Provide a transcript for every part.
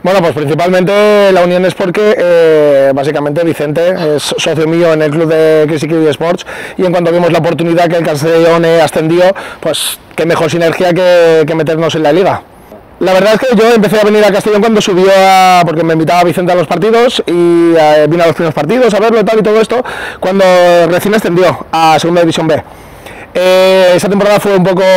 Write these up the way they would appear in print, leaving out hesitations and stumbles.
Bueno, pues principalmente la unión es porque básicamente Vicente es socio mío en el club de Crazy Crew Sports y en cuanto vimos la oportunidad que el Castellón ascendió, pues qué mejor sinergia que meternos en la liga. La verdad es que yo empecé a venir a Castellón cuando subió porque me invitaba Vicente a los partidos y vine a los primeros partidos a verlo y tal y todo esto, cuando recién ascendió a Segunda División B. Esa temporada fue un poco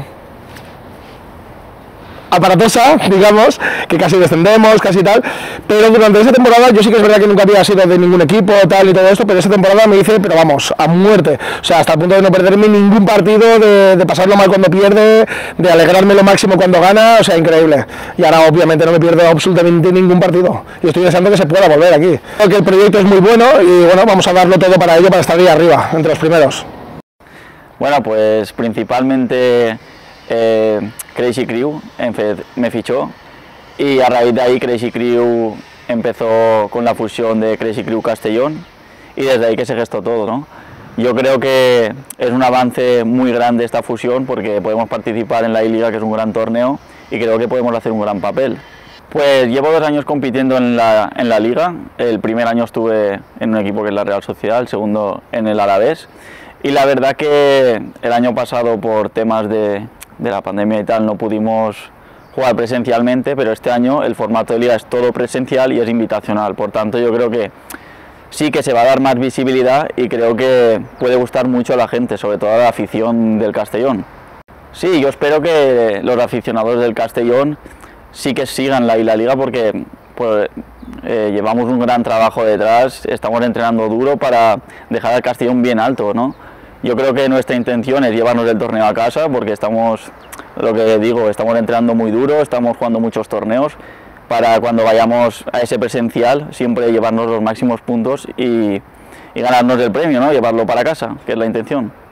aparatosa, digamos, que casi descendemos, casi tal, pero durante esa temporada yo sí que es verdad que nunca había sido de ningún equipo tal y todo esto, pero esa temporada me hice, pero vamos, a muerte, o sea, hasta el punto de no perderme ningún partido, de pasarlo mal cuando pierde, de alegrarme lo máximo cuando gana, o sea, increíble, y ahora obviamente no me pierdo absolutamente ningún partido, y estoy deseando que se pueda volver aquí. Creo que el proyecto es muy bueno y bueno, vamos a darlo todo para ello, para estar ahí arriba, entre los primeros. Bueno, pues principalmente Crazy Crew me fichó y a raíz de ahí Crazy Crew empezó con la fusión de Crazy Crew Castellón y desde ahí que se gestó todo, ¿no? Yo creo que es un avance muy grande esta fusión porque podemos participar en la I-Liga, que es un gran torneo, y creo que podemos hacer un gran papel. Pues llevo 2 años compitiendo en la Liga. El primer año estuve en un equipo que es la Real Sociedad, el segundo en el Alavés, y la verdad que el año pasado por temas de la pandemia y tal no pudimos jugar presencialmente, pero este año el formato de liga es todo presencial y es invitacional, por tanto yo creo que sí que se va a dar más visibilidad y creo que puede gustar mucho a la gente, sobre todo a la afición del Castellón. Sí, yo espero que los aficionados del Castellón sí que sigan la liga porque pues, llevamos un gran trabajo detrás, estamos entrenando duro para dejar al Castellón bien alto, ¿no? Yo creo que nuestra intención es llevarnos el torneo a casa porque estamos, lo que digo, estamos entrenando muy duro, estamos jugando muchos torneos para cuando vayamos a ese presencial siempre llevarnos los máximos puntos y ganarnos el premio, ¿no? Llevarlo para casa, que es la intención.